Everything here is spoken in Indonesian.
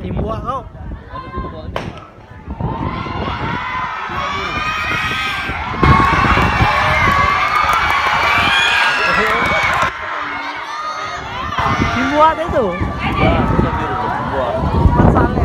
Tim buah kau. Tim buah itu. Ya, itu biru buah. Mas Saleh.